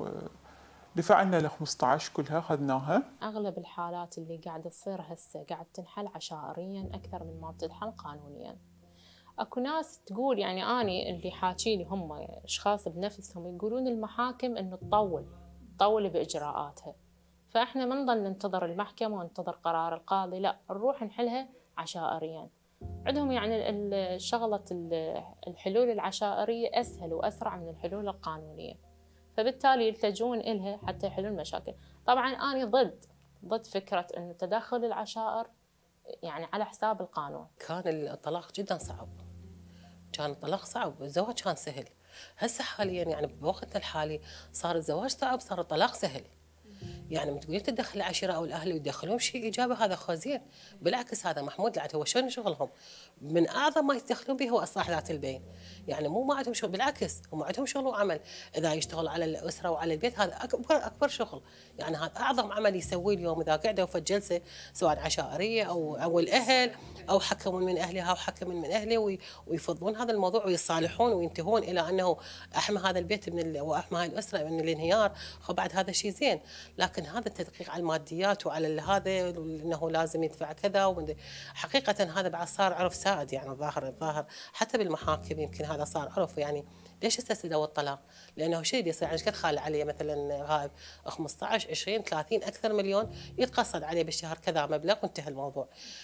ودفع لنا ال 15 كلها اخذناها. اغلب الحالات اللي قاعده تصير هسه قاعد تنحل عشائريا اكثر من ما بتنحل قانونيا. اكو ناس تقول يعني اني اللي حاكي لي هم اشخاص بنفسهم يقولون المحاكم انه تطول باجراءاتها، فاحنا ما نضل ننتظر المحكمه وننتظر قرار القاضي، لا نروح نحلها عشائريا. عندهم يعني شغله الحلول العشائريه اسهل واسرع من الحلول القانونيه، فبالتالي يلتجون إلها حتى يحلون مشاكل. طبعا انا ضد فكره انه تدخل العشائر يعني على حساب القانون. كان الطلاق جدا صعب، كان الطلاق صعب، الزواج كان سهل. هسه حاليا يعني بوقتنا الحالي صار الزواج صعب، صار الطلاق سهل. يعني ما تقولين تدخل العشيره او الاهل ويدخلون شيء ايجابي، هذا خزين. بالعكس هذا محمود العاد هو شنو شغلهم؟ من اعظم ما يدخلون به هو اصلاح ذات البين. يعني مو ما عندهم شغل، بالعكس هم عندهم شغل وعمل. اذا يشتغل على الاسره وعلى البيت هذا اكبر شغل. يعني هذا اعظم عمل يسويه اليوم. اذا قعدوا في جلسه سواء عشائريه او الاهل او حكم من اهلها او حكم من اهله ويفضون هذا الموضوع ويصالحون وينتهون الى انه احمى هذا البيت واحمى هذه الاسره من الانهيار، بعد هذا شيء زين. لكن هذا التدقيق على الماديات وعلى هذا انه لازم يدفع كذا حقيقه هذا بعد صار عرف سائد. يعني الظاهر حتى بالمحاكم يمكن هذا صار عرف. يعني ليش استسدوا الطلاق؟ لانه شيء يصير يعني قد خال عليه مثلا هاي 15 20 30 اكثر مليون يتقصد عليه بالشهر كذا مبلغ وانتهى الموضوع.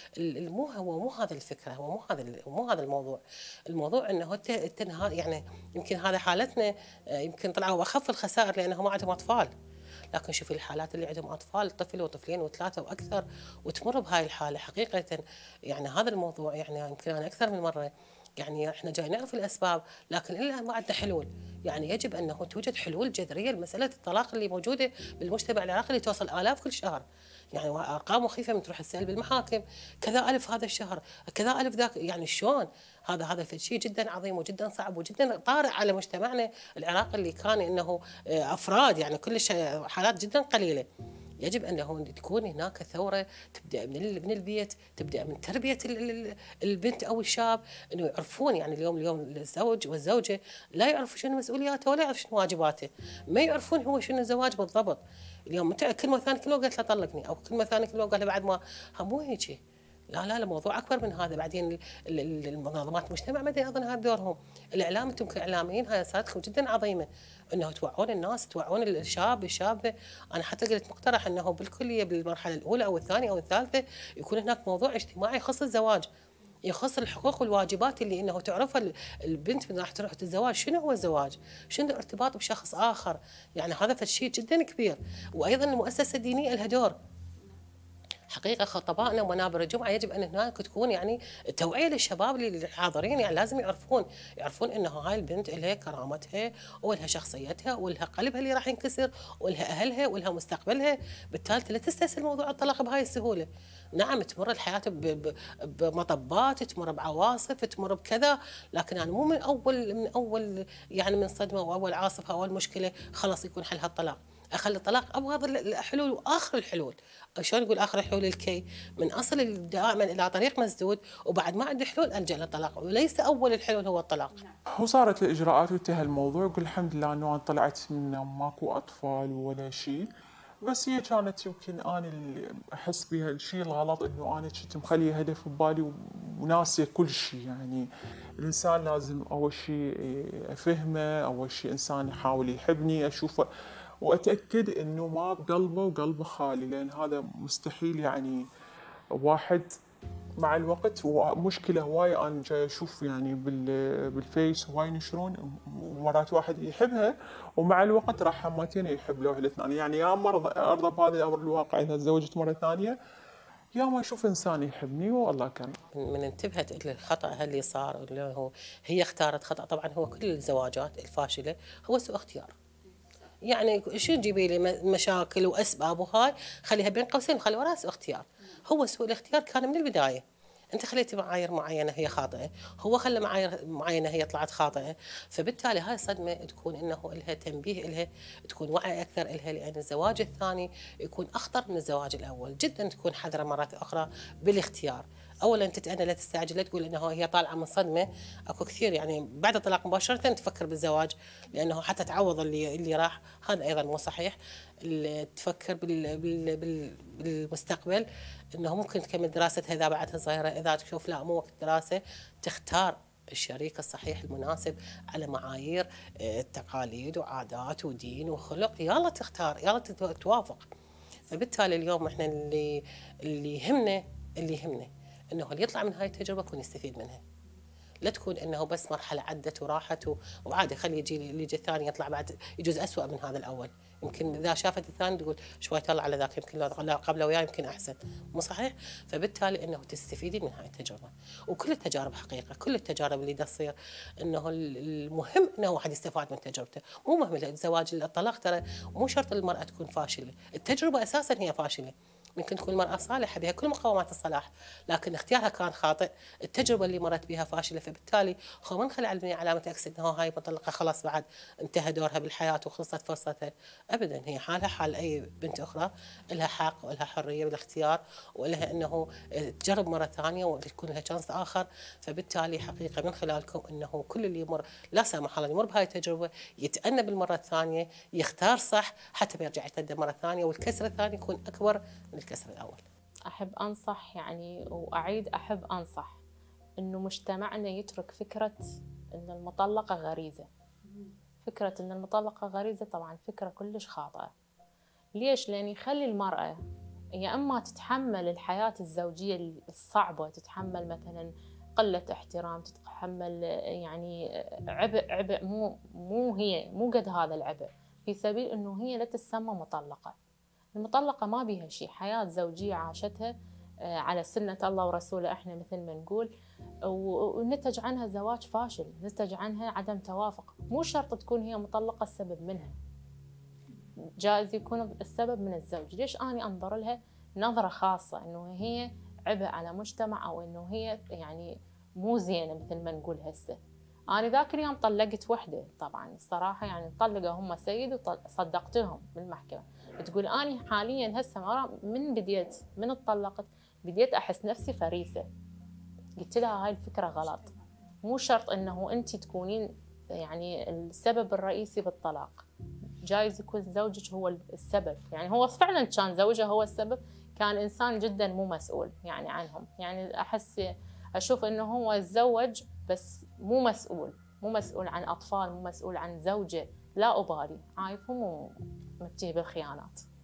مو هذا الفكره، هو مو هذا الموضوع. الموضوع انه التنهار. يعني يمكن هذا حالتنا يمكن طلعوا اخف الخسائر لانه ما عندهم اطفال، لكن شوفي الحالات اللي عندهم اطفال، طفل وطفلين وثلاثه واكثر وتمر بهاي الحاله. حقيقه يعني هذا الموضوع يعني يمكن انا اكثر من مره يعني احنا جاي نعرف الاسباب، لكن الا الان ما عندنا حلول. يعني يجب انه توجد حلول جذريه لمساله الطلاق اللي موجوده بالمجتمع العراقي اللي توصل الاف كل شهر. يعني ارقام مخيفه من تروح تسال بالمحاكم كذا الف هذا الشهر، كذا الف ذاك. يعني شلون؟ هذا شيء جدا عظيم وجدا صعب وجدا طارئ على مجتمعنا العراقي اللي كان انه افراد، يعني كل حالات جدا قليله. يجب انه تكون هناك ثوره تبدا من البيت، تبدا من تربيه البنت او الشاب، انه يعرفون. يعني اليوم الزوج والزوجه لا يعرفوا شنو مسؤولياته ولا يعرف شنو واجباته، ما يعرفون هو شنو الزواج بالضبط. اليوم كلمه ثانيه كل قالت له طلقني، او كلمه ثانيه كل قال له بعد ما مو هيك. لا الموضوع اكبر من هذا. بعدين المنظمات المجتمع بعدين اظن هذا دورهم. الاعلام انتم كاعلاميين هاي رسالتكم جدا عظيمه، انه توعون الناس، توعون الشابه. انا حتى قلت مقترح انه بالكليه بالمرحله الاولى او الثانيه او الثالثه يكون هناك موضوع اجتماعي يخص الزواج، يخص الحقوق والواجبات اللي انه تعرفها البنت من راح تروح الزواج. شنو هو الزواج؟ شنو الارتباط بشخص اخر؟ يعني هذا شيء جدا كبير. وايضا المؤسسه الدينيه لها دور. حقيقه خطبائنا ومنابر الجمعه يجب ان هناك تكون يعني توعيه للشباب اللي الحاضرين، يعني لازم يعرفون انه هاي البنت لها كرامتها ولها شخصيتها ولها قلبها اللي راح ينكسر ولها اهلها ولها مستقبلها، بالتالي لا تستسهل موضوع الطلاق بهاي السهوله. نعم تمر الحياه بمطبات، تمر بعواصف، تمر بكذا، لكن انا مو من اول يعني من صدمه واول عاصفه او اول مشكله خلاص يكون حلها الطلاق. اخلي الطلاق ابغض الحلول واخر الحلول. شلون نقول اخر الحلول الكي؟ من اصل دائما الى طريق مسدود وبعد ما عندي حلول الجا للطلاق، وليس اول الحلول هو الطلاق. وصارت الاجراءات وانتهى الموضوع، وقل الحمد لله انه انا طلعت منه ماكو اطفال ولا شيء. بس هي كانت يمكن انا اللي احس بها الشيء الغلط، انه انا كنت مخليه هدف ببالي وناسيه كل شيء. يعني الانسان لازم اول شيء افهمه، اول شيء انسان يحاول يحبني، اشوفه واتاكد انه ما بقلبه وقلبه خالي، لان هذا مستحيل. يعني واحد مع الوقت، ومشكلة هواي أنا جاي أشوف يعني بالفيس هواي ينشرون مرات واحد يحبها ومع الوقت راح مرتين يحب له واحدة ثانية. يعني يا مرة أرضى بهذا الأمر الواقع إذا تزوجت مرة ثانية، يا ما أشوف إنسان يحبني والله كان. من انتبهت للخطأ اللي صار، اللي هو هي اختارت خطأ. طبعا هو كل الزواجات الفاشلة هو سوء اختيار. يعني شو تجيبي لي مشاكل واسباب وهاي خليها بين قوسين، خلي وراها سوء اختيار. هو سوء الاختيار كان من البدايه. انت خليتي معايير معينه هي خاطئه، هو خلى معايير معينه هي طلعت خاطئه، فبالتالي هاي صدمه تكون انه لها تنبيه، لها تكون وعي اكثر لها، لان الزواج الثاني يكون اخطر من الزواج الاول جدا. تكون حذره مرات اخرى بالاختيار. اولا تتأنى، لا تستعجل، لا تقول انه هي طالعه من صدمه. اكو كثير يعني بعد الطلاق مباشره تفكر بالزواج، لانه حتى تعوض اللي راح. هذا ايضا مو صحيح. تفكر بالمستقبل، انه ممكن تكمل دراستها اذا بعدها صغيره، اذا تشوف لا مو وقت دراسه تختار الشريك الصحيح المناسب على معايير تقاليد وعادات ودين وخلق. يلا تختار، يلا توافق. فبالتالي اليوم احنا اللي يهمنا انه اللي يطلع من هاي التجربه يكون يستفيد منها. لا تكون انه بس مرحله عدت وراحت وعادي خلي يجي اللي يجي الثاني يطلع بعد يجوز اسوء من هذا الاول. يمكن اذا شافت الثاني تقول شوي طلع على ذاك، يمكن لا قبله وياه يمكن احسن. مو صحيح؟ فبالتالي انه تستفيدي من هاي التجربه. وكل التجارب حقيقه، كل التجارب اللي تصير انه المهم انه واحد يستفاد من تجربته. مو مهم الزواج الطلاق، ترى مو شرط المراه تكون فاشله، التجربه اساسا هي فاشله. ممكن تكون المرأة صالحة بها كل مقومات الصلاح، لكن اختيارها كان خاطئ، التجربة اللي مرت بها فاشلة. فبالتالي هو من خلى علمية علامة اكس انه هاي مطلقة خلاص بعد انتهى دورها بالحياة وخلصت فرصتها. ابدا، هي حالها حال اي بنت اخرى، لها حق ولها حرية بالاختيار، ولها انه تجرب مرة ثانية ويكون لها شانس اخر. فبالتالي حقيقة من خلالكم انه كل اللي يمر لا سمح الله يمر بهاي التجربة يتأنى بالمرة الثانية، يختار صح حتى ما يرجع يتقدم مرة ثانية والكسر الثاني يكون اكبر من الكسر الأول. أحب أنصح يعني وأعيد أحب أنصح إنه مجتمعنا يترك فكرة إن المطلقة غريزة. فكرة إن المطلقة غريزة طبعا فكرة كلش خاطئة. ليش؟ لأن يخلي المرأة يا إما تتحمل الحياة الزوجية الصعبة، تتحمل مثلا قلة احترام، تتحمل يعني عبء مو قد هذا العبء، في سبيل إنه هي لا تسمى مطلقة. المطلقة ما بيها شيء، حياة زوجية عاشتها على سنة الله ورسوله احنا مثل ما نقول، ونتج عنها زواج فاشل، نتج عنها عدم توافق. مو شرط تكون هي مطلقة السبب منها، جائز يكون السبب من الزوج. ليش أنا أنظر لها نظرة خاصة إنه هي عبء على مجتمع، أو إنه هي يعني مو زينة مثل ما نقول هسه. أنا ذاك اليوم طلقت وحدة، طبعا الصراحة يعني طلقوا هم سيد وصدقتهم بالمحكمة. تقول أنا حاليا هسه من اتطلقت بديت أحس نفسي فريسة. قلت لها هاي الفكرة غلط. مو شرط إنه أنت تكونين يعني السبب الرئيسي بالطلاق، جايز يكون زوجك هو السبب. يعني هو فعلا كان زوجها هو السبب، كان إنسان جدا مو مسؤول يعني عنهم. يعني أشوف إنه هو تزوج بس مو مسؤول عن أطفال، مو مسؤول عن زوجة. لا أبالي، عايفهم ومتيه بالخيانات.